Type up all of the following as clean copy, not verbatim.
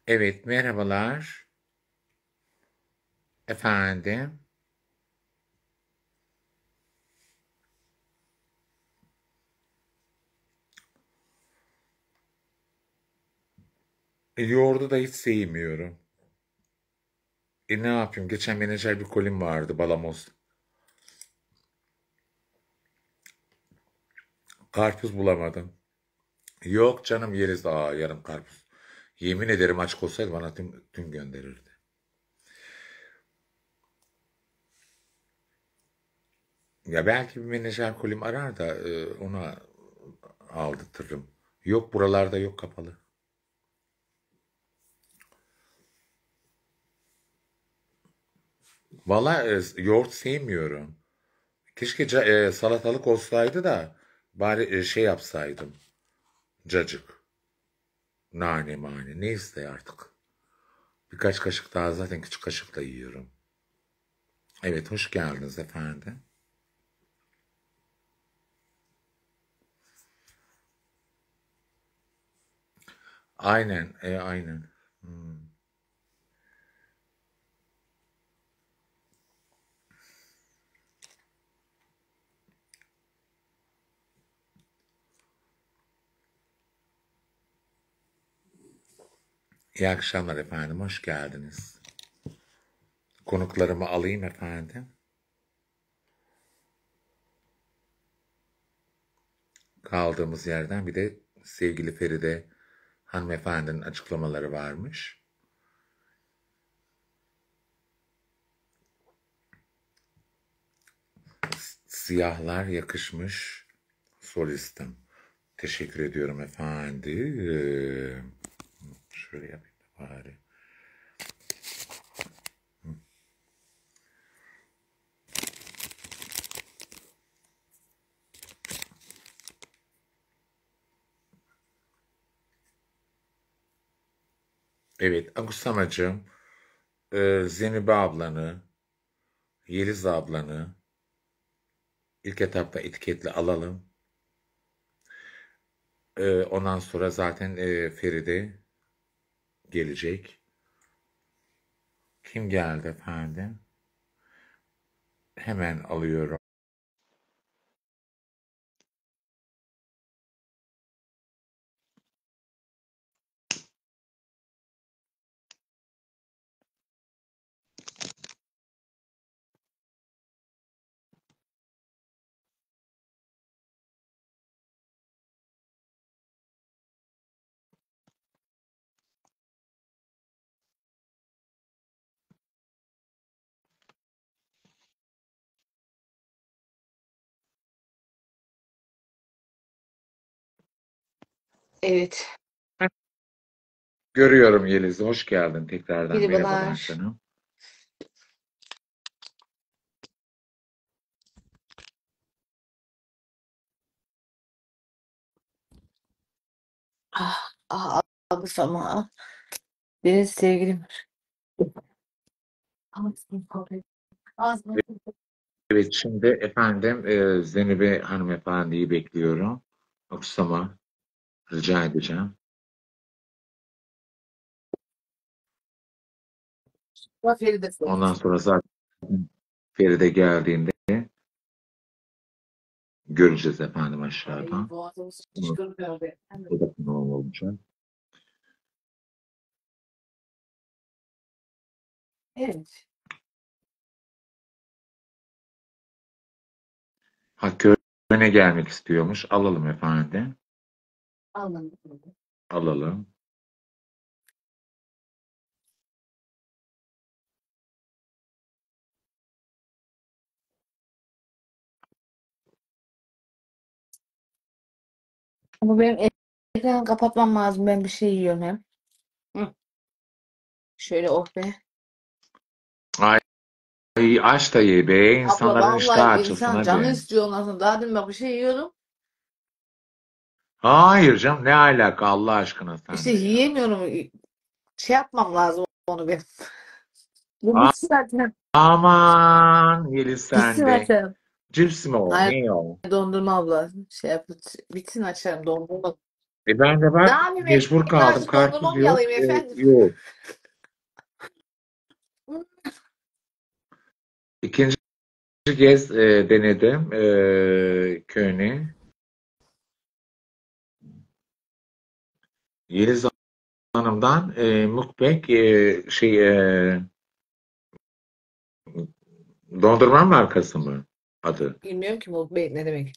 Evet, merhabalar. Efendim. Yoğurdu da hiç sevmiyorum. Ne yapayım? Geçen menajer bir kolim vardı, balamoz. Karpuz bulamadım. Yok canım yeriz. Yarım karpuz. Yemin ederim açık olsaydı bana tüm gönderirdi. Ya belki bir menajer kolim arar da ona aldırtırım. Yok buralarda yok kapalı. Valla yoğurt sevmiyorum. Keşke salatalık olsaydı da bari şey yapsaydım. Cacık. Nane mane neyse artık. Birkaç kaşık daha zaten küçük kaşıkla yiyorum. Evet hoş geldiniz efendim. Aynen aynen. Hmm. İyi akşamlar efendim hoş geldiniz. Konuklarımı alayım efendim. Kaldığımız yerden bir de sevgili Feride hanımefendinin açıklamaları varmış. Siyahlar yakışmış solistim. Teşekkür ediyorum efendim. Şöyle yapayım da bari. Evet Agusamacığım, Zenibe ablanı, Yeliz ablanı ilk etapta etiketle alalım. Ondan sonra zaten Feride gelecek. Kim geldi efendim? Hemen alıyorum. Evet. Görüyorum Yeliz. Hoş geldin. Tekrardan merhabalar Merhabalar. canım. Abi sana. Benim sevgilim. Ağzına. Evet şimdi efendim Zenibe hanımefendiyi bekliyorum. Aksama rica edeceğim. Feride Ondan söyleyecek. sonra zaten Feride geldiğinde göreceğiz efendim Ay aşağıdan. boğazımız Bunu şişkırıyor be. o da konuğum olacak. Evet. Ha köyüne gelmek istiyormuş. Alalım efendim. Anladım. Alalım. Ama benim ekranı kapatmam lazım. Ben bir şey yiyorum hem. Hı. Şöyle oh be. Ay aç da ye be. Abla İnsanların iştahı vallahi açılsın insan canı hadi. istiyor ondan sonra. Daha dün bak bir şey yiyordum. Hayır canım ne alaka Allah aşkına İşte sen de ya. yiyemiyorum. Şey yapmam lazım onu benim. Bu bitsin zaten. Aman Yeliz Bitsin sen de. zaten. Cips mi o? Hayır Ne o? dondurma abla. Şey yap. Bitsin açarım dondurma. Ben de Ne bak yapayım? mecbur Ekmek kaldım. arası dondurma Karpuz mı yok. yalayayım efendim? Yok. İkinci kez denedim Köln'i. Yeliz Hanım'dan mukbang dondurma markası mı adı? Bilmiyorum ki bu ne demek.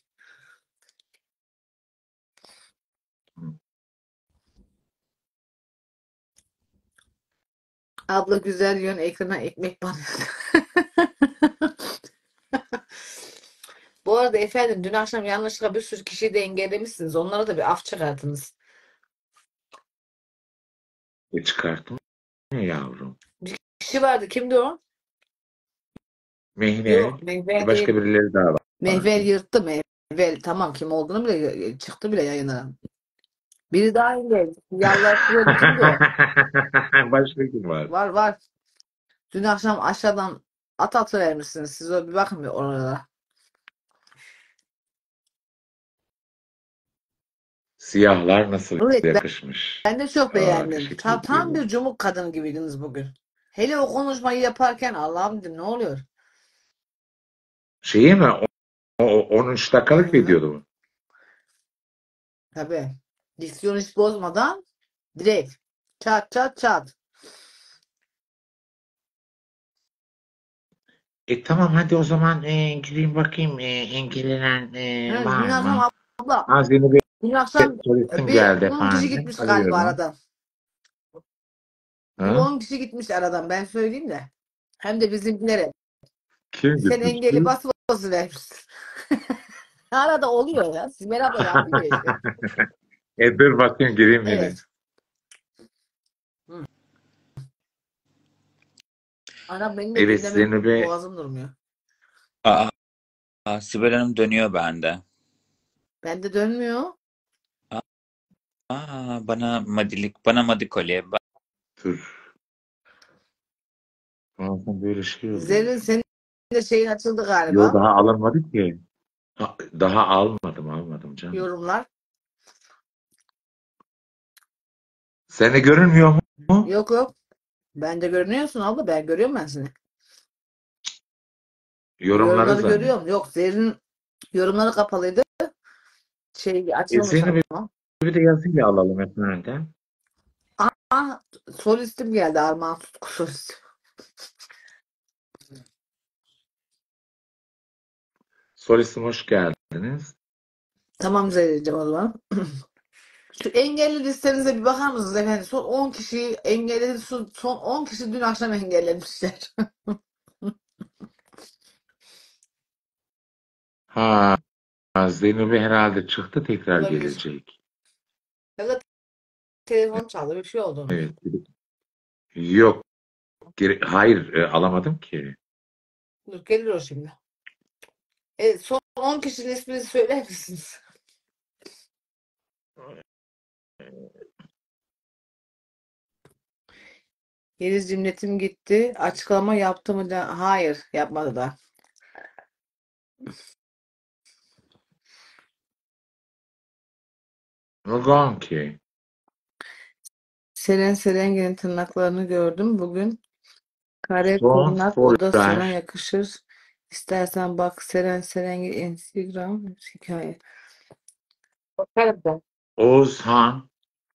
Abla güzel yön ekrana ekmek banıyor. Bu arada efendim dün akşam yanlışlıkla bir sürü kişiyi de engellemişsiniz. Onlara da bir af çıkartınız. Çıkarttım ya yavrum. Bir kişi vardı. Kimdi o? Mehmet. Yok, Mehver Başka değil. birileri daha Mehver vardı. yırttı. Mehver tamam kim olduğunu bile çıktı bile yayına. Biri daha engel. Yalvartıyordu. Kimdi o? Başka kim var? Var var. Dün akşam aşağıdan at atıvermişsiniz. Siz o bir bakın bir oralara. Siyahlar nasıl Evet yakışmış. ben de çok Aa, beğendim. teşekkür Tam ediyorum. bir cumhur kadın gibiydiniz bugün. Hele o konuşmayı yaparken Allah'ım dedim ne oluyor? Şeyi mi? 13 Hı dakikalık hı. videodu mu? Tabii. Diksiyon hiç bozmadan direkt çat çat çat. Tamam hadi o zaman gireyim bakayım engellenen Hı, var dün akşam mı? abla Yeni bir dün akşam turistim bir geldi 10 kişi efendim. gitmiş galiba Arıyorum. aradan. Bir Ha? 10 kişi gitmiş aradan ben söyleyeyim de. Hem de bizimkilere. Kim Sen gitmiş engeli kız? bası vermişsin. Arada oluyor ya. Sibel abla yapıyor işte. Dur bakayım gireyim yine. Evet. Hı. Anam beni de Evet dinlemek Zeynep'e boğazım durmuyor. Aa, Sibel Hanım dönüyor bende. Bende dönmüyor. Bana madi kolye. dur. Bazen böyle şey oluyor. Zerrin senin de şeyin açıldı Yo galiba. daha alınmadı ki. Daha almadım canım. Yorumlar. Seni görünmüyor mu? Yok yok. Bende görünüyorsun abla. Ben görüyorum ben seni. Yorumları Yorumları zannet. görüyorum. Yok Zerrin yorumları kapalıydı. Şey açılmış Zeynep'i ama. bir de yazıyla alalım efendim. Aa, solistim geldi. Armağan Tutku solistim. Solistim hoş geldiniz. Tamam Zerrin'cim o zaman. Şu engelli listenize bir bakar mısınız efendim? Son 10 kişiyi engelledi. Son 10 kişi dün akşam engellemişler. Ha, Zeynep'i herhalde çıktı tekrar Olabilir. gelecek. Ya da telefon çaldı. Bir şey oldu. Evet. Yok. Hayır alamadım ki. Dur gelir o şimdi. Evet, son 10 kişinin ismini söyler misiniz? Yeliz cimletim gitti. Açıklama yaptı mı da? Hayır, yapmadı da. Neden ki? Seren Serengil'in tırnaklarını gördüm. Bugün kare Don't tırnak o da sana flash. yakışır. İstersen bak Seren Serengil Instagram hikaye. Bakarım ben. Oğuzhan.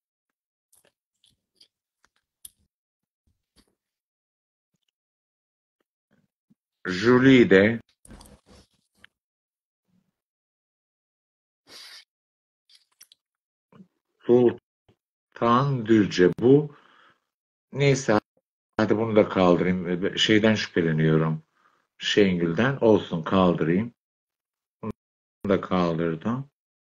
Julie de. Sultan Düzce. Bu neyse hadi bunu da kaldırayım. Şeyden şüpheleniyorum. Şengül'den. Olsun kaldırayım. Bunu da kaldırdım.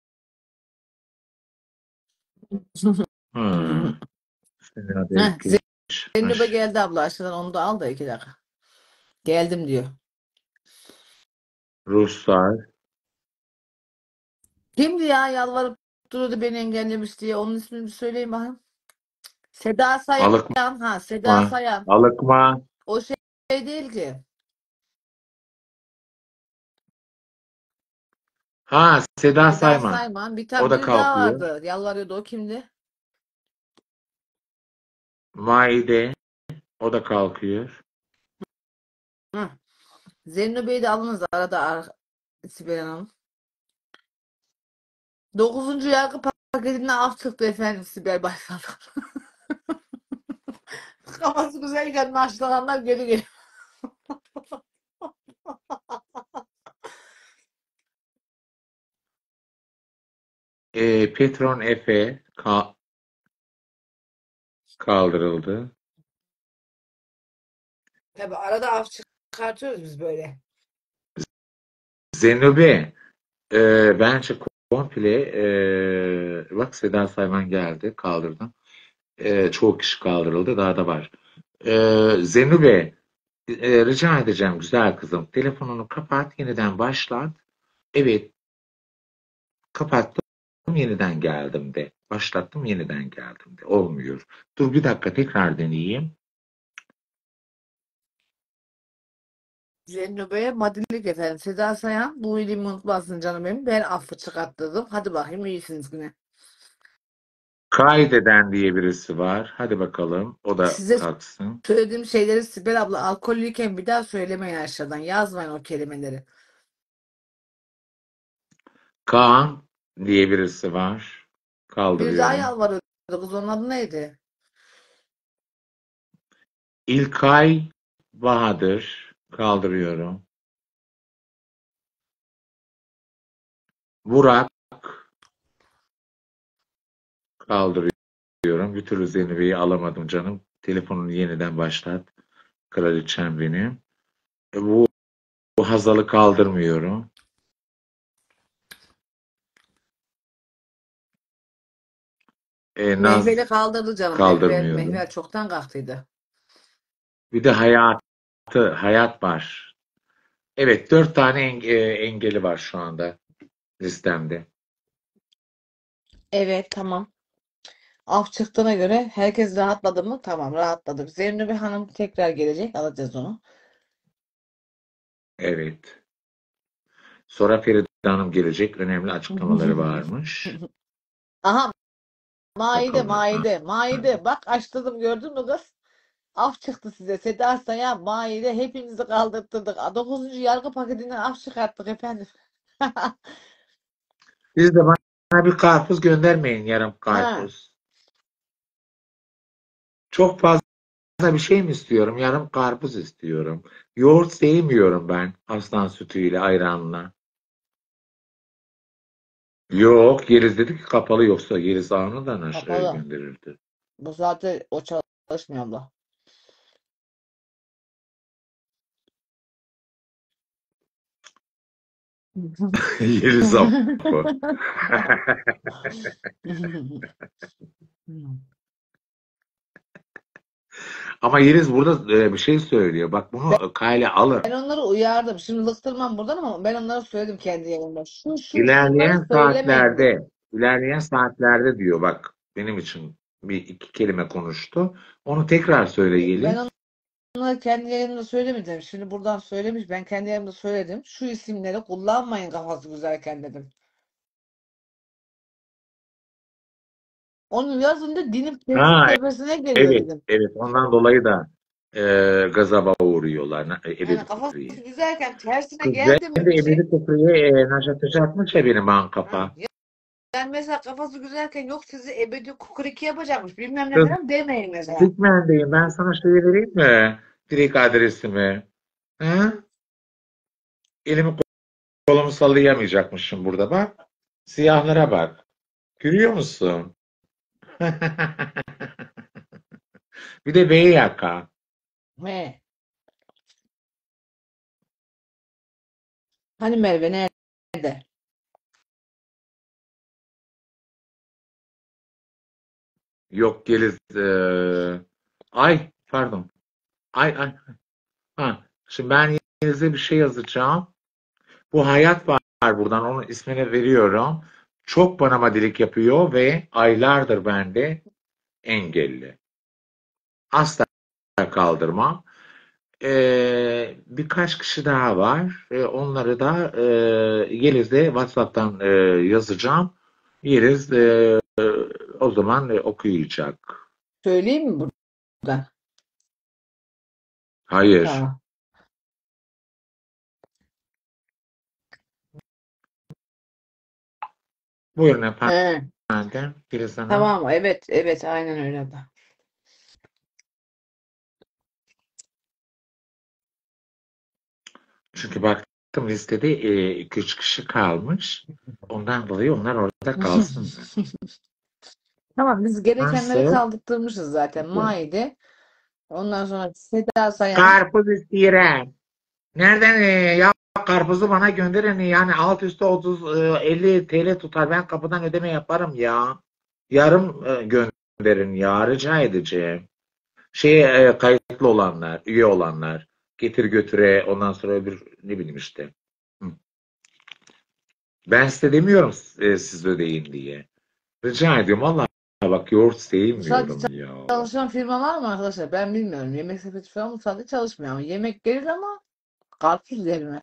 Ha, Sena Heh, denk Zeynep'e geçmiş. geldi abla aşağıdan onu da al da 2 dakika. Geldim diyor. Ruslar. Kimdi ya yalvarıp duruyordu beni engellemiş diye. Onun ismini bir söyleyin bakayım. Seda Sayan. Alıkma. Ha Seda Sayan. Alıkma. O şey değil ki. Ha, Seda Seda Sayman. Sayman. Bir O tane da biri daha kalkıyor. vardı. Yalvarıyordu. O kimdi? Maide. O da kalkıyor. Hı. Zeyno Bey'i de alınız arada Sibel Hanım. 9. yargı paketinden af çıktı efendim Sibel Baysal. Kafası güzelken naşlananlar geri geliyor. Petron Efe kaldırıldı. Tabii arada af çıkartıyoruz biz böyle. Zenube. Bence komple bak Seda Sayman geldi. Kaldırdım. Çoğu kişi kaldırıldı. Daha da var. Zenube. Rica edeceğim güzel kızım. Telefonunu kapat. Yeniden başlat. Evet. Kapattım. Yeniden geldim de. Başlattım. Yeniden geldim de. Olmuyor. Dur bir dakika tekrar deneyeyim. Zennub'e madilik efendim. Seda Sayan bu iyiliğimi unutmazsın canım benim. Ben affı çıkarttırdım. Hadi bakayım iyisiniz yine. Kaydeden diye birisi var. Hadi bakalım. O da Size kalksın. söylediğim şeyleri Sibel abla alkollüyken bir daha söylemeyin aşağıdan. Yazmayın o kelimeleri. Kaan diye birisi var. Bir daha Kaldırıyorum. yalvarıyordu. Kız onun adı neydi? İlkay Bahadır. Kaldırıyorum. Burak kaldırıyorum. Bir türlü Zeynobe'yi alamadım canım. Telefonunu yeniden başlat. Kraliçem benim. Bu Hazal'ı kaldırmıyorum. Naz Mehvel'i kaldırdı canım. kaldırmıyorum. Mehvel çoktan kalktıydı. Bir de Hayat var. Evet, 4 tane engeli var şu anda listemde. Evet tamam. Af çıktığına göre herkes rahatladı mı? Tamam rahatladık. Zeynobe Hanım tekrar gelecek. Alacağız onu. Evet. Sonra Feride Hanım gelecek. Önemli açıklamaları varmış. Aha Maide Bakalım. Maide. Bak açtırdım gördün mü kız? Af çıktı size. Seda Sayan, Maide hepinizi kaldırttırdık. 9. yargı paketinden af çıkarttık efendim. Siz de bana bir karpuz göndermeyin, yarım Ha, karpuz. Çok fazla bir şey mi istiyorum? Yarım karpuz istiyorum. Yoğurt sevmiyorum ben aslan sütüyle, ayranla. Yok, Yeliz dedi ki kapalı, yoksa Yeliz anından aşağıya kapalı. gönderirdi. Bu saatte o çalışmıyor abla. Yeliz affı. Ama Yeliz burada bir şey söylüyor. Bak bunu Kyle alır. Ben onları uyardım. Şimdi lıktırmam buradan ama ben onlara söyledim kendi yerimde. Şunları İlerleyen söylemeyin dedim. saatlerde diyor, bak benim için bir iki kelime konuştu. Onu tekrar söyle Ben Yeliz. onları kendi yerimde söylemedim. Şimdi buradan söylemiş. Ben kendi yerimde söyledim. Şu isimleri kullanmayın kafası güzelken dedim. Onu yazınca dilim Ha, tepesine geliyor evet, dedim. evet. Ondan dolayı da gazaba uğruyorlar. Yani Ebedi kafası Kufriye. güzelken tersine Kız ben geldi mi de bir şey? Ebedi Kufriye Najat atmış ya benim Ha, ankapa. yani mesela kafası güzelken yok sizi ebedi kukuriki yapacakmış. Bilmem ne Kız falan demeyin mesela. Dikmen'deyim. Ben sana şey vereyim mi? Direkt adresimi. Ha? Elimi kolumu sallayamayacakmışım burada bak. Siyahlara bak. Görüyor musun? Bir de B yaka. He. Hani Merve nerede? Yok Geliz. Ay pardon. Ay. Ha. Şimdi ben Yeliz'e bir şey yazacağım. Bu Hayat var buradan. Onun ismini veriyorum. Çok bana madilik yapıyor ve aylardır bende engelli. Asla kaldırmam. Birkaç kişi daha var. Onları da Yeliz'e WhatsApp'tan yazacağım. Yeliz o zaman okuyacak. Söyleyeyim mi buradan? Hayır. Tamam. Buyurun He, efendim. Filiz Hanım. tamam. Evet, evet. Aynen öyle abla. Çünkü baktım listede 2-3 kişi kalmış. Ondan dolayı onlar orada kalsınlar. Tamam, biz gerekenleri Nasıl? kaldırtmışız zaten. Maide. Ondan sonra Seda Sayan. Karpuz isteyen. Nereden ya karpuzu bana gönderin yani alt üstü 30 50 TL tutar ben kapıdan ödeme yaparım ya. Yarım gönderin ya rica edeceğim. Kayıtlı olanlar, üye olanlar getir götüre ondan sonra öbür ne bileyim işte. Hı. Ben size demiyorum siz ödeyin diye. Rica ediyorum vallahi bak yoğurt sevmiyorum Sadece ya. çalışan firma var mı arkadaşlar? Ben bilmiyorum. Yemek sepeti falan mı sadece çalışmıyor ama yemek gelir ama karpuz gelmez.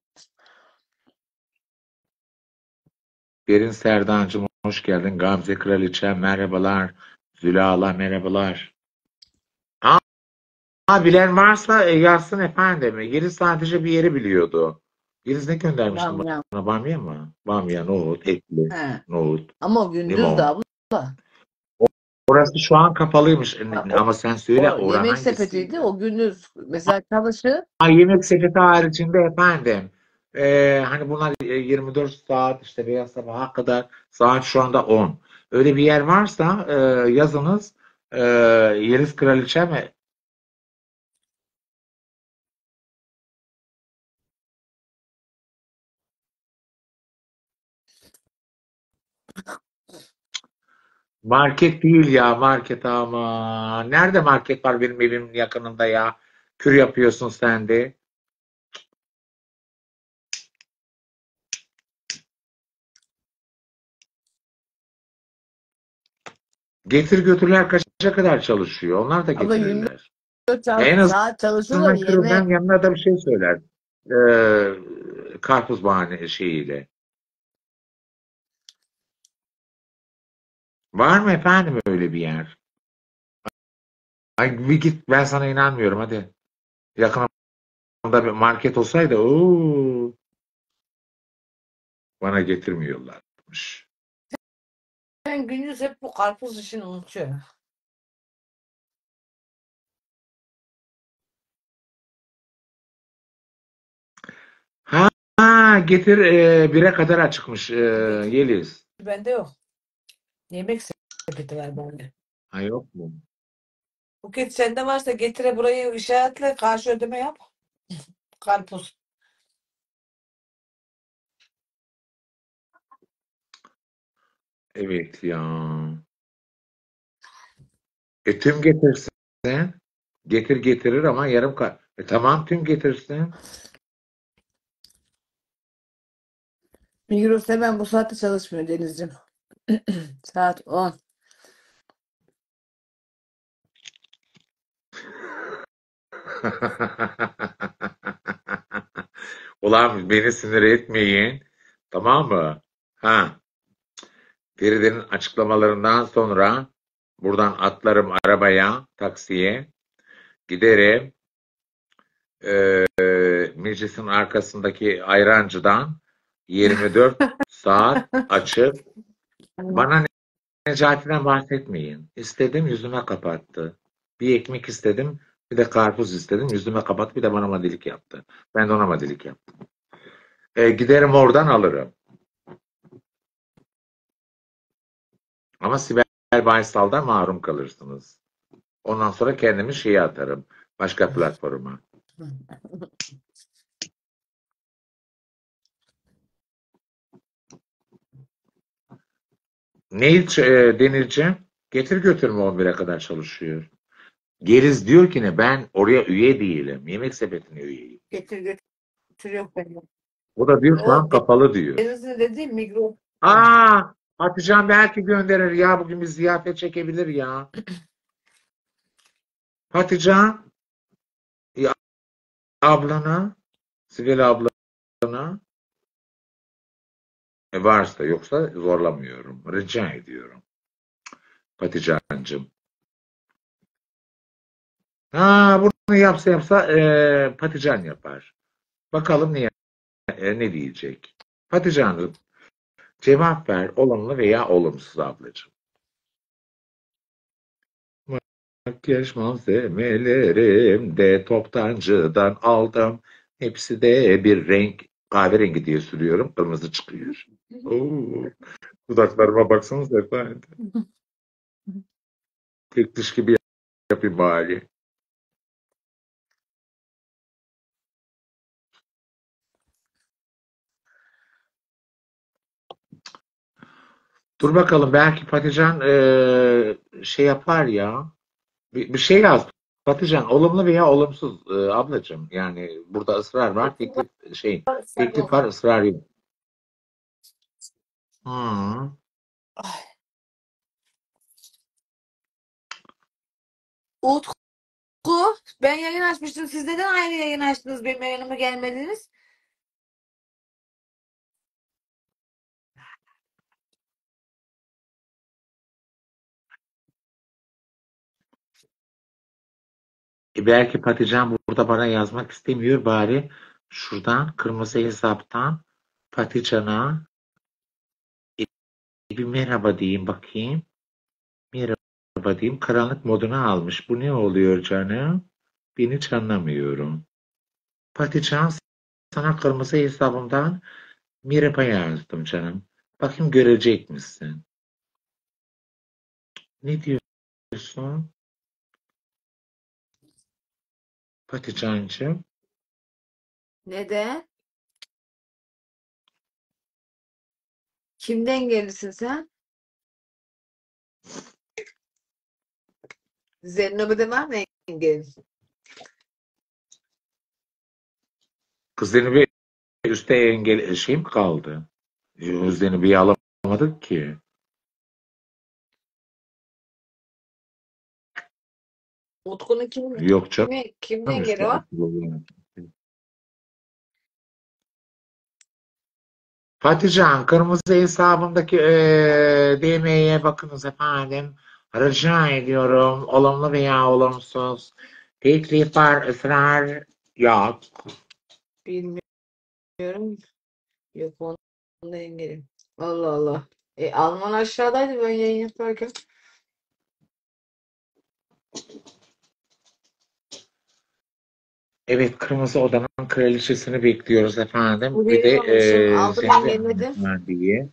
Derin Serdancığım hoş geldin. Gamze Kraliçem merhabalar. Zülala merhabalar. Bilen varsa yazsın efendim. Yeliz sadece bir yeri biliyordu. Yeliz ne göndermiştin Bamya. bana? Bamya mı? Bamya, nohut, etli, He. nohut, Ama o gündüz de limon. abla. Orası şu an kapalıymış. Ha, Ama sen söyle o oran yemek sepetiydi. hangisiydi? O gündüz mesela çalışır. Yemek sepeti haricinde efendim. Hani bunlar 24 saat işte veya sabaha kadar saat şu anda 10. Öyle bir yer varsa yazınız. Yeliz Kraliçe mi? Market değil ya market ama. Nerede market var benim evimin yakınında ya? Kür yapıyorsun sen de. Getir götürler kaça kadar çalışıyor? Onlar da Abla 24 getirirler. En saat çalışıyorlar azından kürden yemek. yanına da bir şey söyler. Karpuz bahane şeyiyle. Var mı efendim öyle bir yer? Ay bir git ben sana inanmıyorum hadi. Yakınımda bir market olsaydı bana getirmiyorlarmış. Ben gündüz hep bu karpuz işini unutuyorum. Getir 1'e kadar açıkmış Getir Yeliz. bende yok. Yemek sepeti var bende. Ha yok mu? Buket sende varsa getire burayı işaretle karşı ödeme yap. Karpuz. Evet ya. Tüm getirsin. Getirir ama yarım kar. Tamam tüm getirsin. Migros hemen bu saatte çalışmıyor Denizciğim. Saat 10. Ulan beni sinir etmeyin. Tamam mı? Ha. Feride'nin açıklamalarından sonra buradan atlarım arabaya, taksiye. Giderim. Meclisin arkasındaki ayrancıdan 24 saat açık. Bana Necati'den bahsetmeyin. İstedim yüzüme kapattı. Bir ekmek istedim, bir de karpuz istedim. Yüzüme kapattı, bir de bana madilik yaptı. Ben de ona madilik yaptım. Giderim oradan alırım. Ama Sibel Baysal'dan mahrum kalırsınız. Ondan sonra kendimi şeye atarım. Başka platforma. Ne denirce? Getir götürme 11'e kadar çalışıyor. Geriz diyor ki ne ben oraya üye değilim. Yemek sepetine üyeyim. Getir götür yok benim. O da diyor şu O an kapalı diyor. Denizli dediğim Migros. Hatice'm belki gönderir ya bugün bir ziyafet çekebilir ya. Hatice ya Ablana, Sibel ablana, varsa yoksa zorlamıyorum. Rica ediyorum. Paticancığım. Ha, bunu yapsa Patican yapar. Bakalım ne diyecek. Paticancığım, cevap ver, olumlu veya olumsuz ablacığım. Makyaj malzemelerim de toptancıdan aldım. Hepsi de bir renk, kahverengi diye sürüyorum. Kırmızı çıkıyor. Oo, dudaklarıma baksanız efendim. Tek diş gibi yapayım bari. Dur bakalım, belki Patican şey yapar ya. Bir şey yaz. Patican, olumlu veya olumsuz ablacığım. Yani burada ısrar var. Teklif var, ısrar yok. Hı. Utku, ben yayın açmıştım. Siz neden ayrı yayın açtınız? Benim yayınıma gelmediniz. Belki Patican burada bana yazmak istemiyor. Bari şuradan kırmızı hesaptan Patican'a bir merhaba diyeyim bakayım. Merhaba diyeyim. Karanlık moduna almış. Bu ne oluyor canım? Ben hiç anlamıyorum. Patican, sana kırmızı hesabımdan merhaba yazdım canım. Bakayım görecek misin? Ne diyorsun Paticancığım? Neden? Kimden gelirsin sen? Zennob'da var mı engel? Kızını bir üste engel şey mi kaldı? Özlerini bir alamadık ki. Utku'nun Yok canım, kimin engeli üstte var? akıllı. Patican, kırmızı hesabımdaki DM'ye bakınız efendim. Rica ediyorum. Olumlu veya olumsuz. Teklif var, ısrar yok. Bilmiyorum. Yok onda engelim. Allah Allah. Alman aşağıdaydı ben yayın yaparken. Evet, Kırmızı Oda'nın kraliçesini bekliyoruz efendim. Bir de Uyuyamamışım. Aldım Zengin engelledim. hanımefendiyi.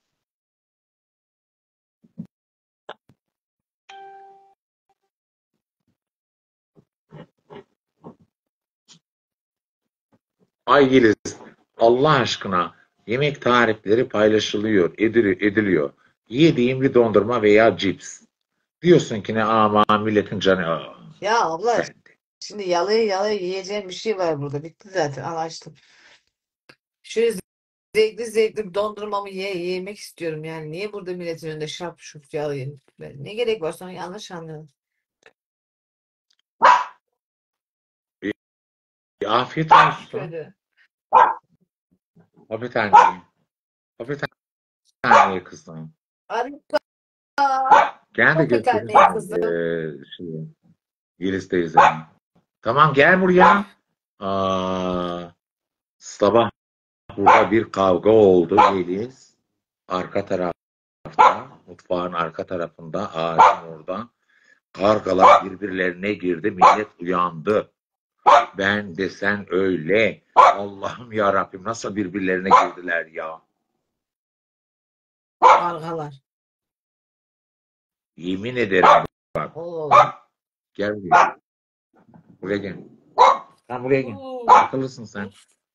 Ay Yeliz, Allah aşkına, yemek tarifleri paylaşılıyor, ediliyor. Yediğim bir dondurma veya cips. Diyorsun ki ne ama milletin canı. Ya abla Sen de. şimdi yalaya yalaya yiyeceğim bir şey var burada. Bitti zaten. Al açtım. Şöyle zevkli zevkli bir dondurmamı yemek istiyorum yani. Niye burada milletin önünde şap şup yalayayım? Ne gerek var, sonra yanlış anlıyorum. Afiyet olsun. Şöyle. Afiyet anne. Afiyet anne kızım. Harika. Gel de Afiyet götürürüm anne kızım. Yeliz teyze. Tamam, gel buraya. Sabah burada bir kavga oldu Yeliz. Arka tarafta, mutfağın arka tarafında, ağacın orada. Kargalar birbirlerine girdi. Millet uyandı. Ben desen öyle. Allah'ım ya Rabbim, nasıl birbirlerine girdiler ya. Kargalar. Yemin ederim bak. Allah Allah. Gel buraya. Buraya gel. Sen buraya gel. Oo. Akıllısın sen.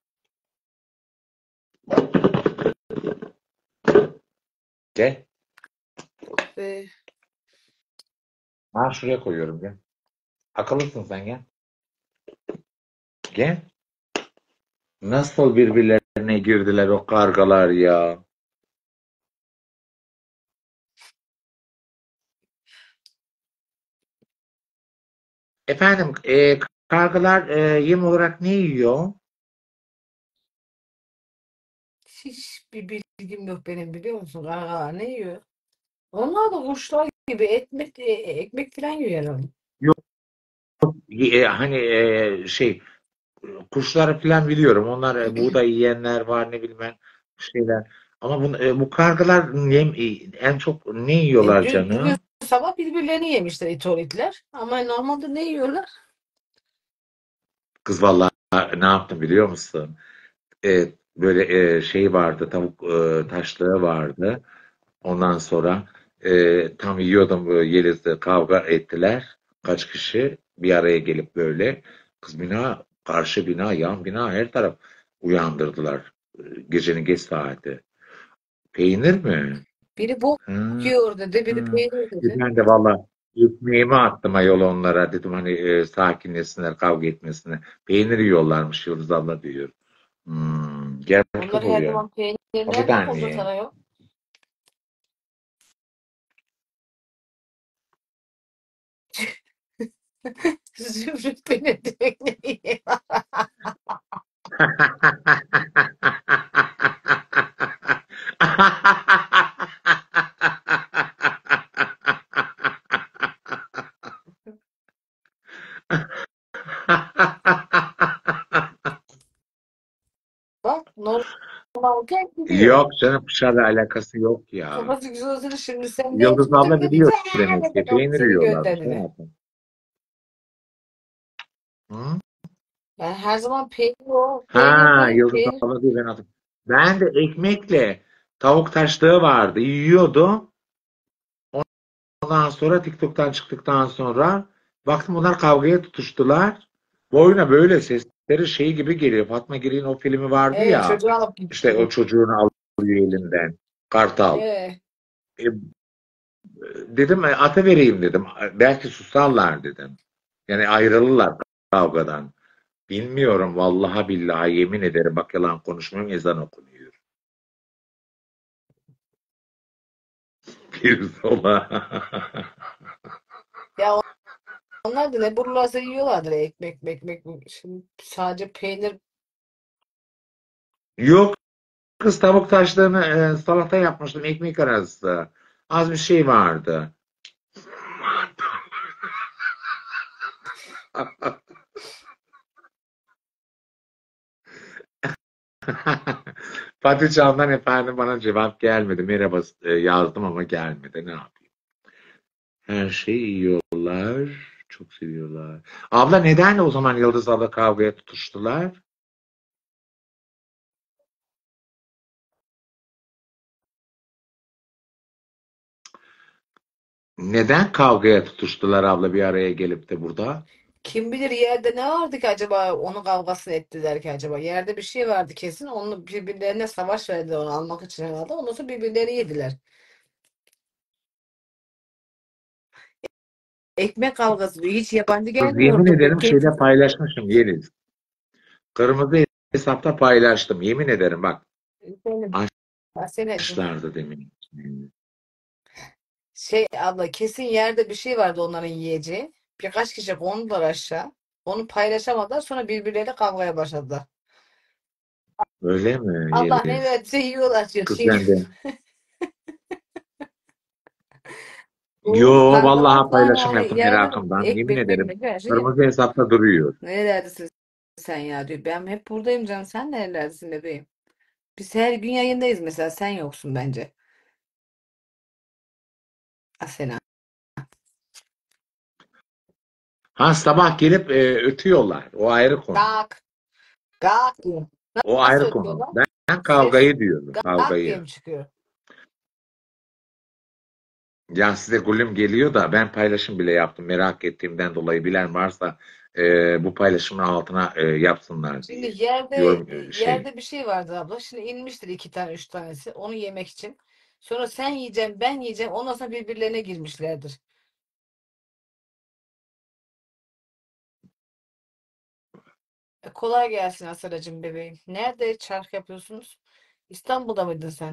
Gel. Be. Ha, şuraya koyuyorum, gel. Akıllısın sen, gel. Gel. Nasıl birbirlerine girdiler o kargalar ya. Efendim, Kargalar yem olarak ne yiyor? Hiçbir bilgim yok benim, biliyor musun? Kargalar ne yiyor? Onlar da kuşlar gibi ekmek falan yiyor herhalde. Yok, hani kuşları falan biliyorum. Onlar buğday yiyenler var, ne bilmem şeyler. Ama bu kargalar en çok ne yiyorlar Bugün canım? sabah birbirlerini yemişler itoritler. Ama normalde ne yiyorlar? Kız vallahi ne yaptım biliyor musun? Böyle şey vardı, tavuk taşlığı vardı. Ondan sonra tam yiyordum, böyle Yeliz'le kavga ettiler. Kaç kişi bir araya gelip böyle. Kız bina, karşı bina, yan bina, her taraf uyandırdılar. Gecenin geç saati. Peynir mi? Biri bok Hı, yiyor dedi, biri hı. peynir dedi. Ben de valla ekmeğimi attım ayol onlara. Dedim hani sakinleşsinler, kavga etmesinler. Peynir yiyorlarmış Yıldız abla diyor. Gel Onlar kız her buraya. zaman peynir O bir nereden buldu tane. sana yok? Zümrüt beni direkt ne yiyor? Bak normalken gidiyor. Yok canım, kuşlarla alakası yok ya. Kafası güzel olsun, şimdi sen Yıldız abla değiştirdin. biliyor demek ki. Yok Peynir senin yiyorlarmış gönderine. hayatım. Hı? Yani her zaman peynir o. Peynir Ha, değil. Yıldız Peynir. abla diyor, ben hatırlıyorum. Ben de ekmekle tavuk taşlığı vardı. Yiyordum. Ondan sonra TikTok'tan çıktıktan sonra baktım bunlar kavgaya tutuştular. Boyuna böyle sesleri şey gibi geliyor. Fatma Giri'nin o filmi vardı ya. Çocuğu alıp İşte o gitti. çocuğunu alıyor elinden. Kartal. E, E, dedim ata vereyim dedim. Belki susarlar dedim. Yani ayrılırlar kavgadan. Bilmiyorum vallahi billahi yemin ederim, bak yalan konuşmuyorum, ezan okunuyor. Bir sola. ya onlar da ne bulurlarsa yiyorlardır, ekmek. Şimdi sadece peynir. Yok kız, tavuk taşlarını salata yapmıştım, ekmek arası. Az bir şey vardı. Fatih Can'dan efendim bana cevap gelmedi. Merhaba yazdım ama gelmedi. Ne yapayım? Her şeyi yiyorlar. Çok seviyorlar. Abla neden o zaman Yıldız abla kavgaya tutuştular? Neden kavgaya tutuştular abla bir araya gelip de burada? Kim bilir yerde ne vardı ki acaba, onu kavgasını ettiler ki acaba. Yerde bir şey vardı kesin. Onu birbirlerine savaş verdiler onu almak için herhalde. Ondan sonra birbirlerini yediler. Ekmek kavgası diyor. Hiç yabancı Kız yemin gelmiyordu bu ederim tehdit. şeyde paylaşmışım Yeliz. Kırmızı hesapta paylaştım. Yemin ederim bak. Benim. Asenacığım. Açlardı demin. Şey abla, kesin yerde bir şey vardı onların yiyeceği. Birkaç kişi kondular aşağı. Onu paylaşamadılar. Sonra birbirleriyle kavgaya başladılar. Öyle mi Allah ne Yeliz? verdiyse yiyorlar diyor. Kız Şey, ben de. bu Yo vallahi kargalar paylaşım yani yaptım yerde merakımdan. Yemin ederim ekmek her şey yiyor. kırmızı hesapta duruyor. Nerelerdesin sen ya diyor. Ben hep buradayım canım. Sen nerelerdesin bebeğim? Biz her gün yayındayız mesela. Sen yoksun bence. Asena. Ha, sabah gelip ötüyorlar. O ayrı konu. Gak. Gak diyor. O Nasıl ayrı konu. ötüyorlar? Ben Ses kavgayı diyorum. gak diye Kavgayı. mi çıkıyor? Ya size gülüm geliyor da ben paylaşım bile yaptım. Merak ettiğimden dolayı bilen varsa bu paylaşımın altına yapsınlar diye. Şimdi yerde Yorum yerde bir şey vardı abla. Şimdi inmiştir iki tane üç tanesi. Onu yemek için. Sonra sen yiyeceğim, ben yiyeceğim. Ondan sonra birbirlerine girmişlerdir. Kolay gelsin Asaracığım bebeğim. Nerede çark yapıyorsunuz? İstanbul'da mıydın sen?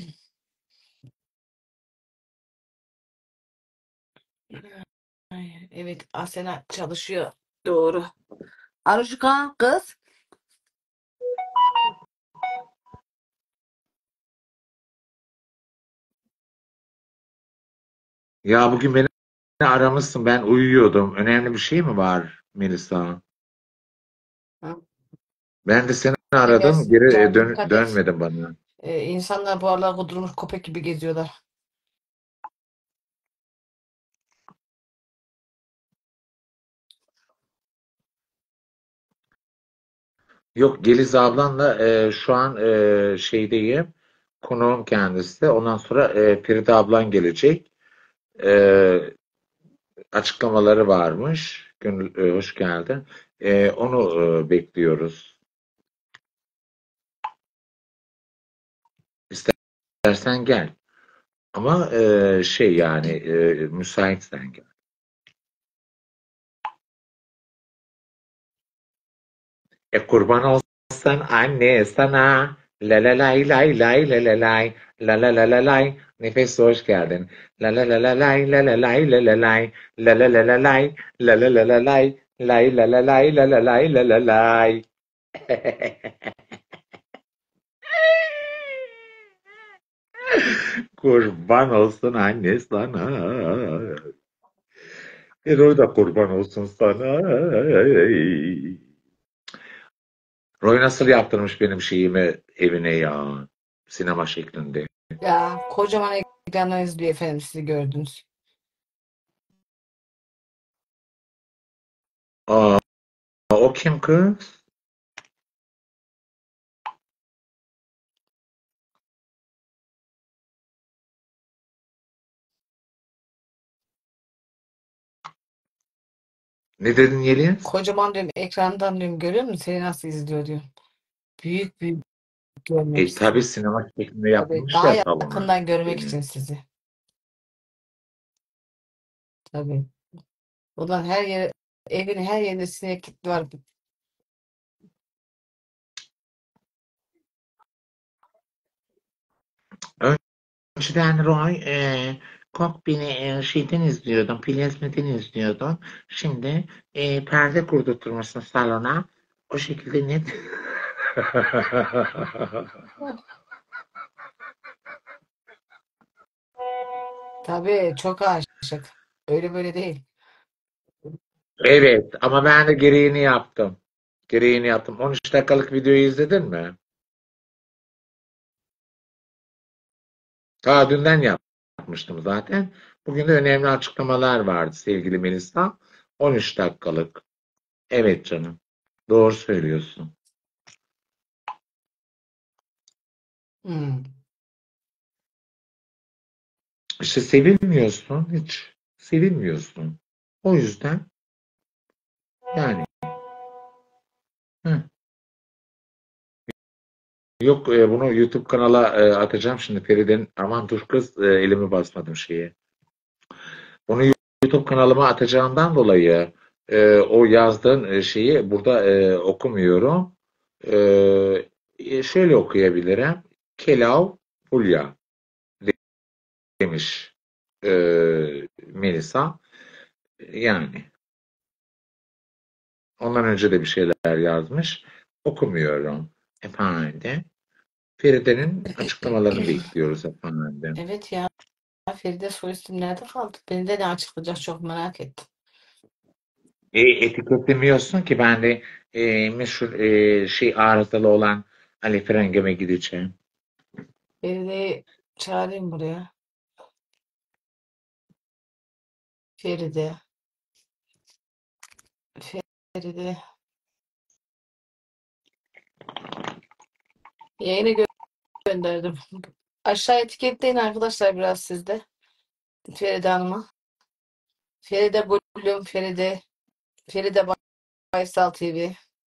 Ay, Evet, Asena çalışıyor. Doğru. Aruşka kız. Ya bugün beni aramışsın. Ben uyuyordum. Önemli bir şey mi var Melisa? Hı. Ben de seni Eder aradım. Geri canım, dikkat et. dönmedin bana. İnsanlar bu aralar kudurmuş köpek gibi geziyorlar. Yok Geliz ablanla şu an şeydeyim. Konuğum kendisi. Ondan sonra Feride ablan gelecek. E, açıklamaları varmış. Gönül hoş geldin. Onu bekliyoruz. İstersen gel. Ama şey yani müsaitsen gel. Kurban olsun anne sana. La la lay lay lay la la lay. La la la la lay. Nefes hoş geldin. La la la la lay la la lay la la lay. La la la la lay. La la la la lay. Lay la la lay la la lay la la lay. Kurban olsun anne sana. Eroy da kurban olsun sana. Roy nasıl yaptırmış benim şeyimi evine ya. Sinema şeklinde. Ya kocaman ekrandan izliyor efendim, sizi gördünüz. Aa, o kim kız? Ne dedin Yeliz? Kocaman diyorum, ekrandan diyorum, görüyor musun? Seni nasıl izliyor diyorum. Büyük büyük görmek Tabii istiyor. sinema şeklinde Tabii yapılmış daha ya salona yakından görmek beni. için sizi. Tabii. Ulan her yere, evin her yerinde sineklik var. Önceden Roy Kokbin'i şeyden izliyordum, Plazma'dan izliyordum. Şimdi perde kurdurtmuşsun salona. O şekilde net. Tabii çok aşık. Öyle böyle değil. Evet ama ben de gereğini yaptım. Gereğini yaptım. 13 dakikalık videoyu izledin mi? Daha dünden yapmıştım zaten. Bugün de önemli açıklamalar vardı sevgili Melisa. 13 dakikalık. Evet canım. Doğru söylüyorsun. Hmm. İşte sevilmiyorsun hiç. Sevilmiyorsun. O yüzden yani hı. Yok bunu YouTube kanala atacağım şimdi Feride'nin. Aman dur kız elimi basmadım şeye. Bunu YouTube kanalıma atacağımdan dolayı o yazdığın şeyi burada okumuyorum. Şöyle okuyabilirim. Kelav Hulya demiş e, Melisa. Yani ondan önce de bir şeyler yazmış. Okumuyorum efendim. Feride'nin açıklamalarını bekliyoruz efendim. Evet ya, Feride solistim nerede kaldı? Beni de ne açıklayacak, çok merak ettim. Etiketlemiyorsun ki ben de meşhur şey arızalı olan Ali Frengeme gideceğim. Feride'yi çağırayım buraya. Feride. Feride. Yayına gönderdim. Aşağı etiketleyin arkadaşlar biraz sizde. Feride Hanım'a. Feride Bölüm, Feride. Feride Baysal TV.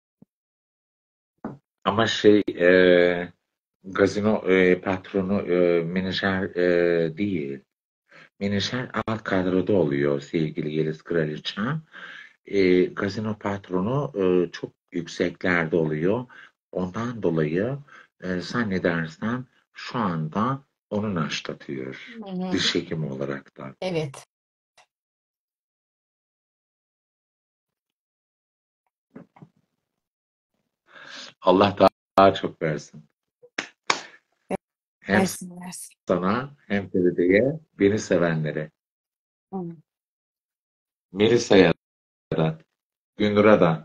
Ama şey gazino patronu menajer değil. Menajer alt kadroda oluyor sevgili Yeliz Kraliçem. Gazino patronu çok yükseklerde oluyor. Ondan dolayı zannedersem şu anda onu naşlatıyor. Hı hı. Diş hekimi olarak da. Evet. Allah daha çok versin. Hem Versin versin. sana hem Feride'ye, beni sevenlere. Hı. Melisa'ya da, Gündür'e da.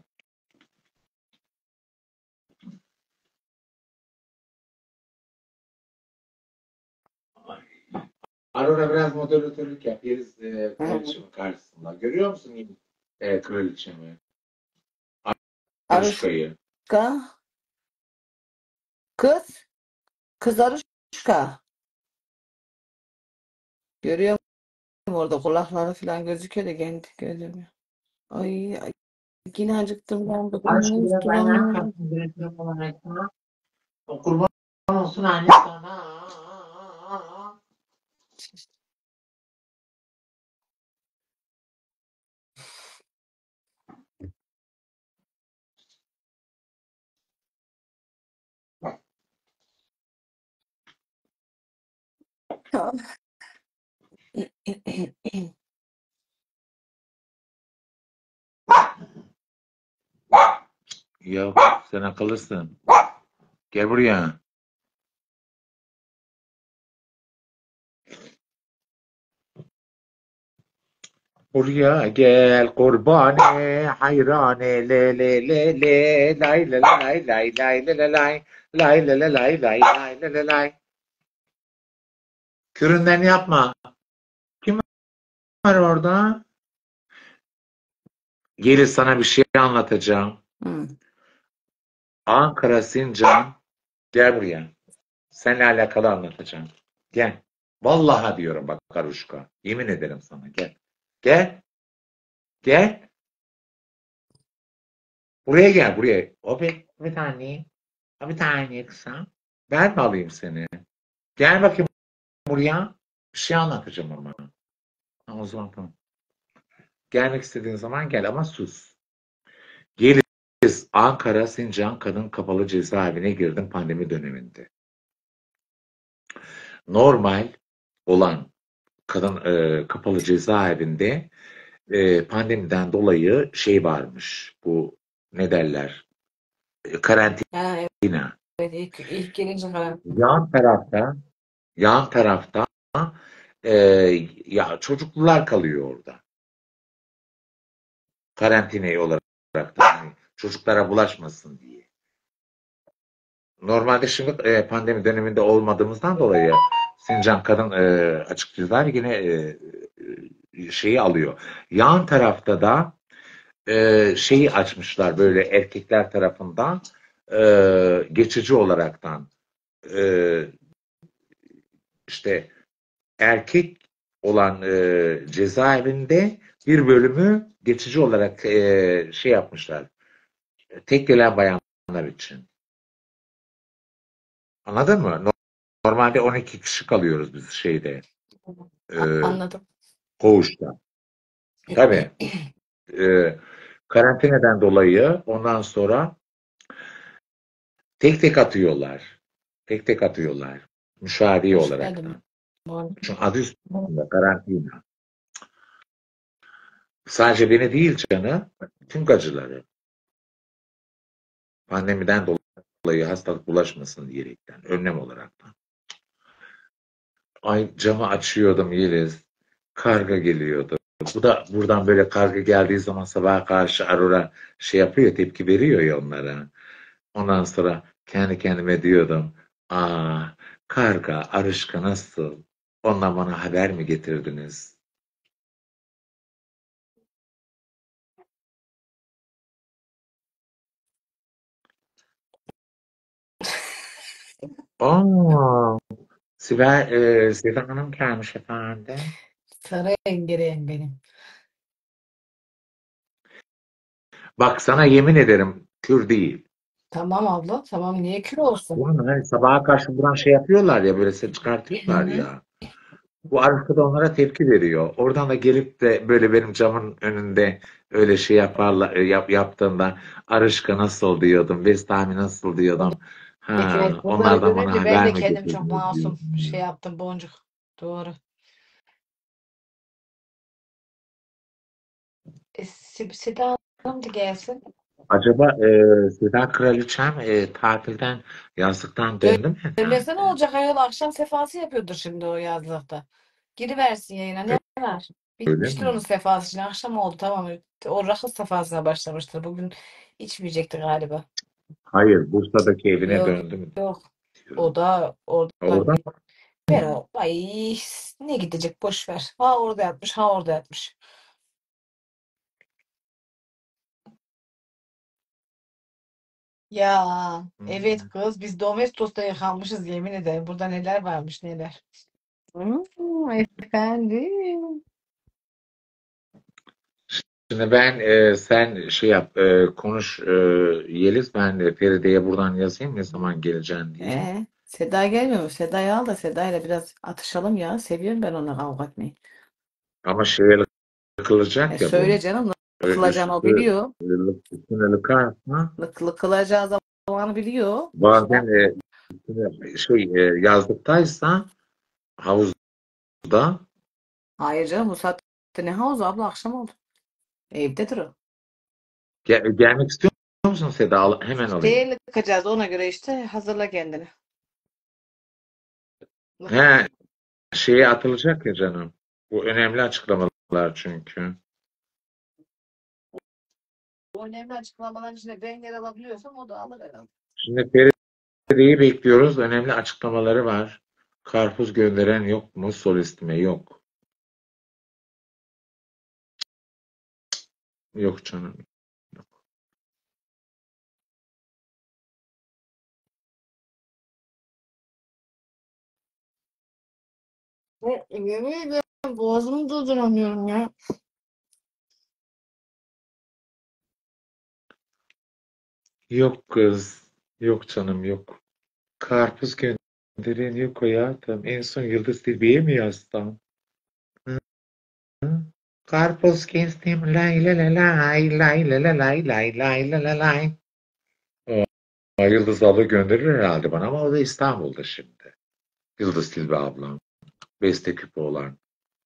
Aurora biraz moderatörlük yap. Yeriz kraliçemin karşısında. Görüyor musun kraliçemi? Aruşka. Aruşka'yı. Kız. Kız Aruşka. Görüyor musun orada kulakları falan gözüküyor da kendi gözümü. Ay yine acıktım ben Aruşka bugün. biraz ayağa kalksın. Direktörüm olarak sana. O kurban olsun anne sana. Ya sen akıllısın. Gel buraya. Buraya gel kurbane hayrane le le le le lay la la lay lay lay la la lay lay la la lay lay lay la la lay. Küründen yapma. Kim var orada? Gelin sana bir şey anlatacağım. Hı. Ankara Sincan. Gel buraya. Seninle alakalı anlatacağım. Gel. Vallahi diyorum bak Karuşka. Yemin ederim sana gel. Gel. Gel. Buraya gel buraya. O bir tane. Bir tane kısa. Ben mi alayım seni? Gel bakayım buraya. Bir şey anlatacağım ama. Ha, o zaman tamam. Gelmek istediğin zaman gel ama sus. Geliriz. Ankara Sincan Kadın Kapalı Cezaevine girdim pandemi döneminde. Normal olan kadın kapalı cezaevinde pandemiden dolayı şey varmış. Bu ne derler? Karantina. Ha, evet ilk gelince falan. Yan tarafta e, ya çocuklular kalıyor orada. Karantinayı olarak da hani çocuklara bulaşmasın diye. Normalde şimdi pandemi döneminde olmadığımızdan dolayı Sincan Kadın Açık Cezaevi yine şeyi alıyor. Yan tarafta da şeyi açmışlar böyle erkekler tarafından geçici olaraktan işte erkek olan cezaevinde bir bölümü geçici olarak şey yapmışlar. Tek gelen bayanlar için. Anladın mı? Normalde 12 kişi kalıyoruz biz şeyde. E, Anladım. koğuşta. Tabii. E, karantinadan dolayı ondan sonra tek tek atıyorlar. Tek tek atıyorlar. Müşahede Hoş geldin. olaraktan. Çünkü adı üstünde karantina. Sadece beni değil canı, tüm gacıları. Pandemiden dolayı hastalık bulaşmasın diyerekten, önlem olaraktan. Ay camı açıyordum Yeliz. Karga geliyordu. Bu da buradan böyle karga geldiği zaman sabaha karşı Aurora şey yapıyor, tepki veriyor ya onlara. Ondan sonra kendi kendime diyordum. Aa, karga, Arışka nasıl? Ondan bana haber mi getirdiniz? Aa, Sibel Hanım gelmiş efendim. Sarı engereyen benim. Bak sana yemin ederim kür değil. Tamam abla. Tamam niye kül olsun? Bunu hani sabaha karşı buradan şey yapıyorlar ya böyle ses Hı çıkartıyorlar hı. ya. Bu arkada onlara tepki veriyor. Oradan da gelip de böyle benim camın önünde öyle şey yaparlar yaptığında Arışka nasıl diyordum, Bestami nasıl diyordum. Ha, Evet bunları onlardan bana görünce ben haber de mi kendim çok getirdiniz masum diyorsun şey ya. yaptım boncuk. Doğru. Seda Hanım da gelsin. Acaba Seda Kraliçem tatilden, yazlıktan döndü mü Dönmese ne efendim? olacak ayol, akşam sefası yapıyordur şimdi o yazlıkta. Giriversin yayına, ne var? Öyle Bitmiştir onun mi? sefası, şimdi akşam oldu, tamam. O rakı sefasına başlamıştır. Bugün içmeyecekti galiba. Hayır, Bursa'daki evine Yok döndü mü yok. diyorum. O da oradan Orada ver mı? o. Ay, ne gidecek, boş ver. Ha orada yatmış, ha orada yatmış. Ya evet Hmm. kız, biz Domestos'ta yıkanmışız, yemin ederim. Burada neler varmış neler. Efendim. Şimdi ben sen şey yap, konuş, Yeliz, ben Feride'ye buradan yazayım ne zaman geleceğim diye. Seda gelmiyor mu? Seda'yı al da Seda'yla biraz atışalım ya. Seviyorum ben onu, kavga etmeyi. Ama şeye kılacak ya Söyle bu. canım, Üstü lıkılacağını o biliyor. üstüne lıkarsa Lıkılacağı zamanı biliyor. bazen üstüne şey yazlıktaysa havuzda Hayır canım, bu saatte ne havuz abla, akşam oldu. Evdedir o. gelmek istiyor musun Seda? Hemen alayım. Şeye lıkacağız, ona göre işte hazırla kendini. He, şeye atılacak ya canım. Bu önemli açıklamalar çünkü. Bu önemli açıklamaların içinde ben yer alabiliyorsam o da alır herhalde. Şimdi Feride'yi bekliyoruz. Önemli açıklamaları var. Karpuz gönderen yok mu? Solistime yok. Yok canım. Yemin ederim boğazımı durduramıyorum ya. Yok kız. Yok canım yok. Karpuz gönderen yok hayatım. En son Yıldız Tilbe'ye mi yazsam? Hı? Karpuz kestim lay lay lay lay lay lay lay lay lay lay lay lay lay. Yıldız abla gönderir herhalde bana ama o da İstanbul'da şimdi. Yıldız Tilbe ablam. Beste küpü olan.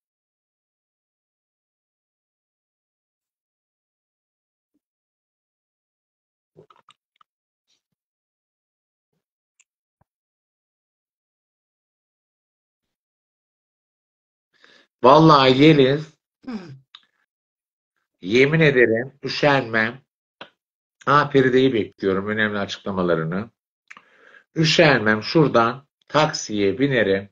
Vallahi Yeliz, Hı. yemin ederim üşenmem. Ha, Feride'yi bekliyorum, önemli açıklamalarını. Üşenmem, şuradan taksiye binerim.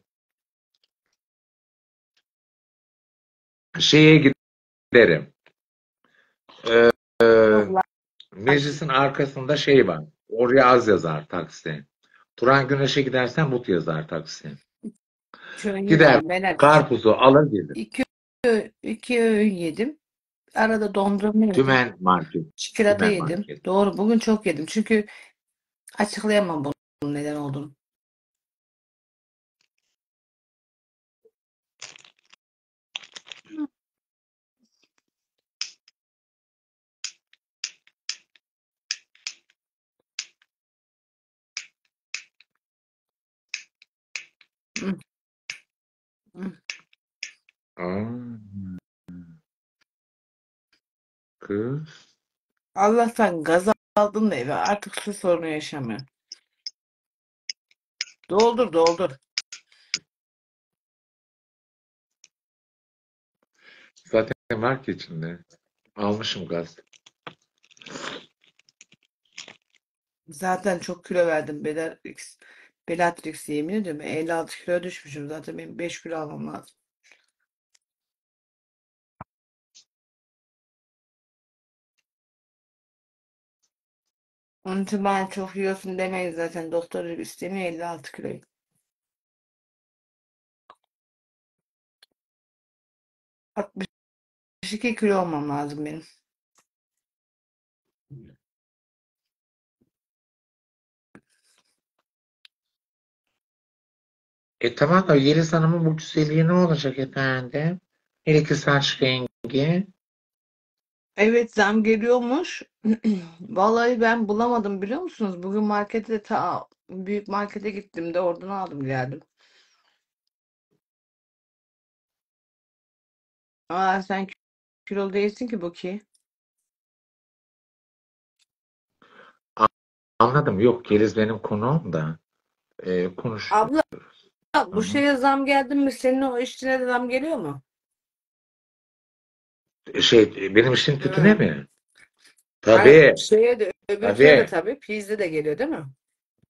Şeye giderim. Ee, Yok lan. Meclisin arkasında şey var. Oraya az yazar taksi. Turan Güneş'e gidersen but yazar taksi. Şöyle Gider yemedim ben. karpuzu alır gelir. İki, iki öğün yedim. Arada dondurma yedim. Tümen market. Çikolata Tümen yedim. market. Doğru, bugün çok yedim. Çünkü açıklayamam bunun neden olduğunu. Hı, hı. Aa, kız. Allah'tan gaz aldım da eve, artık su sorunu yaşamıyorum. Doldur doldur. Zaten var ki içinde. Almışım gaz. Zaten çok kilo verdim. Bellatrix yemin ediyorum. 56 kilo düşmüşüm. Zaten benim 5 kilo almam lazım. Onun için bana çok yiyorsun demeyin zaten. Doktor istemiyor 56 kiloyu. 62 kilo olmam lazım benim. Tamam da Yeliz Hanım'ın bu güzelliği ne olacak efendim? Her iki saç rengi. Evet, zam geliyormuş. Vallahi ben bulamadım, biliyor musunuz? Bugün markete, büyük markete gittim de oradan aldım geldim. Aa, sen kilolu değilsin ki bu ki. Anladım. Yok, Yeliz benim konuğum da konuşuyoruz. Abla bu Hı. şeye zam geldi mi? Senin o işçine de zam geliyor mu? Benim işim tütüne Hı. mi? Hayır, Tabii, şeye de öbürküne de tabii. tabii. Pizde de geliyor değil mi?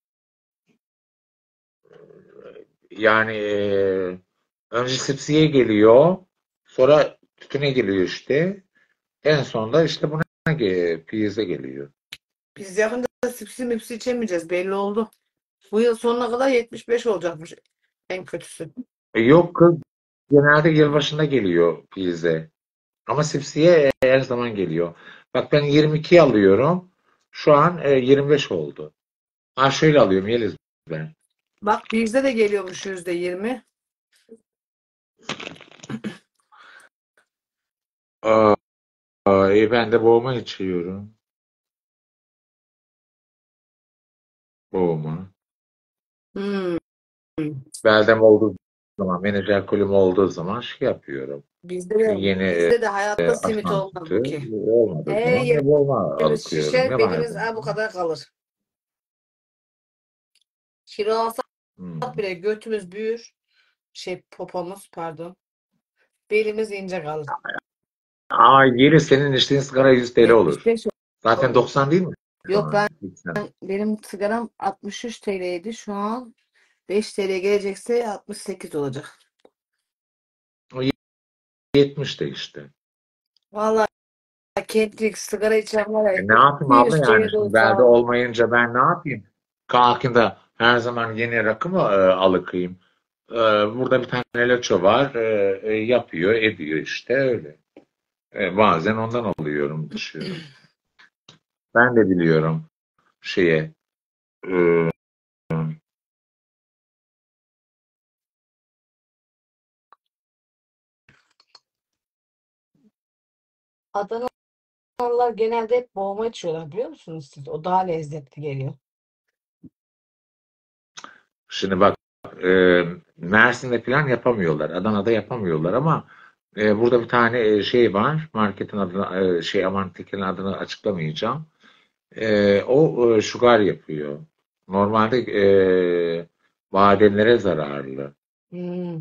Yani önce Sipsi'ye geliyor, sonra tütüne geliyor işte. En sonunda işte buna Piyaz'a geliyor. Biz yakında sipsi mipsi içemeyeceğiz. Belli oldu. Bu yıl sonuna kadar 75 olacakmış en kötüsü. Yok kız, genelde yılbaşında geliyor Piyaz'a. Ama Sipsi'ye her zaman geliyor. Bak ben 22 alıyorum. Şu an 25 oldu. Ha şöyle alıyorum Yeliz ben. Bak bizde de geliyormuş %20. Aa, ben de boğma içiyorum. Boğma. Hmm. Beldem olduğu zaman, menajer kulüm olduğu zaman şey yapıyorum. Bizde de, Yeni bizde de hayatta simit aslan olmaz sütü bu ki. olmadığı Her zaman ne boğma yerimiz alıkıyorum şişer, ne belimiz bazen. bu kadar kalır. Kilo alsak Hmm. bile götümüz büyür. Popomuz pardon. Belimiz ince kalır. Aa, yeri senin içtiğin sigara 100 TL olur. 75 Zaten oldu. 90 değil mi şu Yok, an? 80. benim sigaram 63 TL'ydi. Şu an 5 TL gelecekse 68 olacak. O 70 de işte. Vallahi kentlik sigara içen var ya Ne yapayım abla 200 yani TL şimdi olsa belde alırım. olmayınca ben ne yapayım? Kalkın da her zaman yeni rakı mı alıkayım? Burada bir tane leço var, yapıyor ediyor işte öyle. Bazen ondan alıyorum dışıyorum. Ben de biliyorum şeye. e, Adanalılar genelde hep boğma içiyorlar biliyor musunuz siz? O daha lezzetli geliyor. Şimdi bak Mersin'de falan yapamıyorlar. Adana'da yapamıyorlar ama burada bir tane şey var. Marketin adını marketin adını açıklamayacağım. O sugar yapıyor. Normalde bademlere zararlı. Hmm.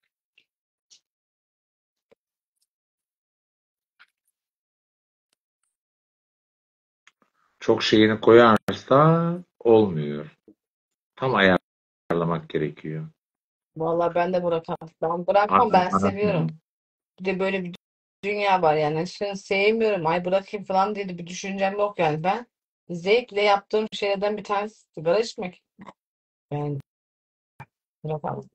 Çok şeyini koyarsa olmuyor. Tam ayarlamak gerekiyor. Vallahi ben de bırakamam. Ben bırakmam, ben seviyorum. Anlatmam. Bir de böyle bir dünya var yani. Şimdi sevmiyorum. Ay bırakayım falan diye de bir düşüncem yok yani. Ben zevkle yaptığım şeylerden bir tanesi sigara içmek. Yani bırakamam.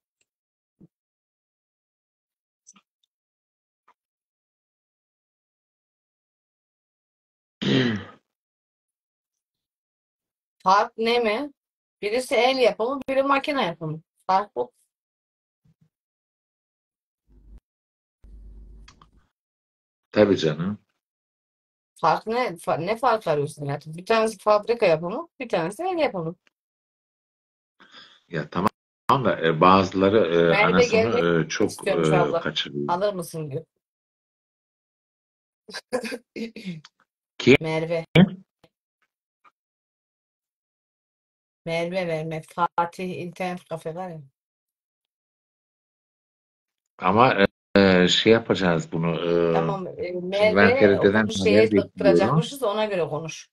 Fark ne mi? Birisi el yapımı, biri makine yapımı. Fark bu. Tabii canım. Fark ne? Ne fark arıyorsun yani? Bir tanesi fabrika yapımı, bir tanesi el yapımı. Ya tamam da bazıları Merve gelmek anasını çok istiyormuş abla. kaçırıyor. Alır mısın diyor. Ki Merve. Merve. Fatih internet kafe var ya. ama şey yapacağız bunu. Tamam. Şimdi ben Merve Feride'den okulu haber şeye bekliyorum. dıktıracakmışız, ona göre konuş.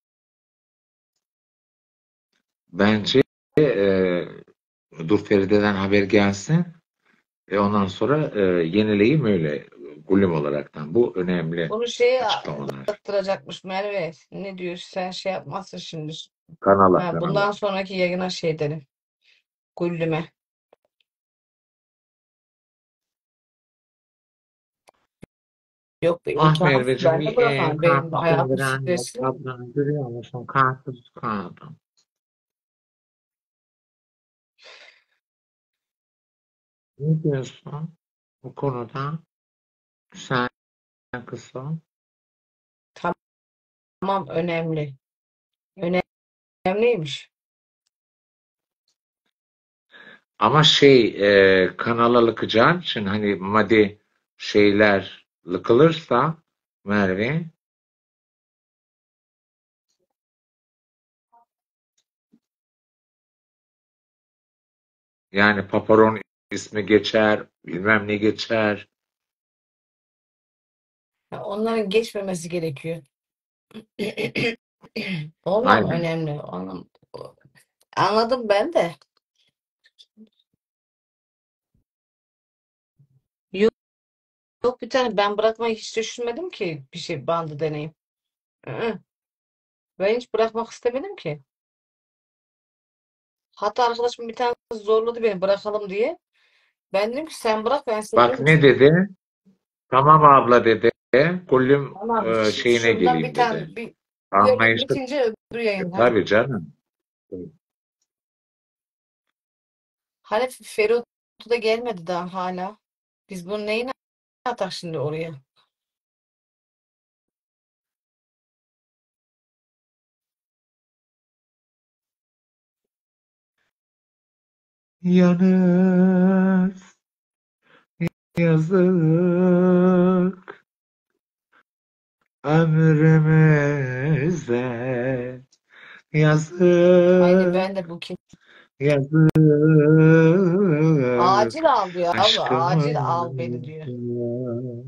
Bence dur Feride'den haber gelsin. Ondan sonra yenileyim öyle gulüm olaraktan. Bu önemli Bunu şeye açıklamalar. dıktıracakmış Merve. Ne diyor? Sen şey yapmazsın şimdi. Kanala Ha, kanala. bundan sonraki yayına şey derim. Güllüme. Yok be, Ah imkansız. Merveciğim Ben de bir bırakamam. Benim karpuz hayatım indiren yok. stresli. Ablanı görüyor musun? Karpuz kaldım. Ne diyorsun bu konuda? Sen kızım. Tamam, önemli. Önemliymiş. Ama kanala lıkacaksın. Şimdi hani madde şeyler lıkılırsa Merve Yani Paparon ismi geçer, bilmem ne geçer. Ya onların geçmemesi gerekiyor. Onlar mı Aynen. önemli? Anladım ben de. Yok, yok bir tane ben bırakmayı hiç düşünmedim ki bir şey bandı deneyim. Hı. Ben hiç bırakmak istemedim ki. Hatta arkadaşım bir tane zorladı beni bırakalım diye. Ben dedim ki sen bırak ben Bak seviyorum ne çünkü. dedi? Tamam abla dedi. Kullüm Tamam şeyine şundan bir geleyim dedi. tane bir yayın Anlayışlı. bitince öbür yayın hadi. Tabii canım. Hani Ferut da gelmedi daha hala. Biz bunu neyine atak şimdi oraya? Yalnız yazık ömrümüze Aynı yazık ben de bu kim? yazık Acil al diyor abla. Acil al beni diyor. aşkımıza.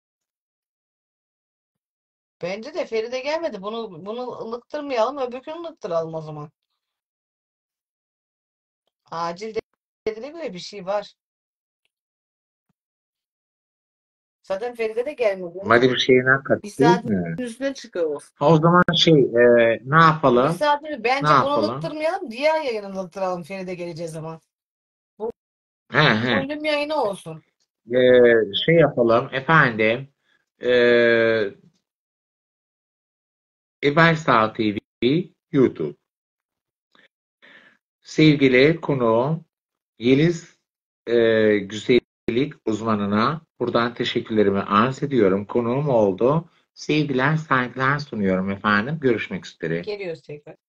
Bence de Feride gelmedi. Bunu ılıktırmayalım, öbürkünü ılıktıralım o zaman. Acil dediğine göre bir şey var. Zaten Feride de gelmedi. Hadi bir şeyine Bir katayım saatin mı? üstüne çıkıyor. Ha, o zaman ne Bir yapalım? saatini Ne bence bunu yapalım? ılıktırmayalım. Diğer yayını ılıktıralım Feride geleceği zaman. Bu He he. volüm yayını olsun. Şey yapalım efendim. Ee, İbersal TV YouTube. Sevgili konuğum Yeliz güzellik uzmanına buradan teşekkürlerimi arz ediyorum. Konuğum oldu. Sevgiler, saygılar sunuyorum efendim. Görüşmek üzere. Geliyoruz tekrar.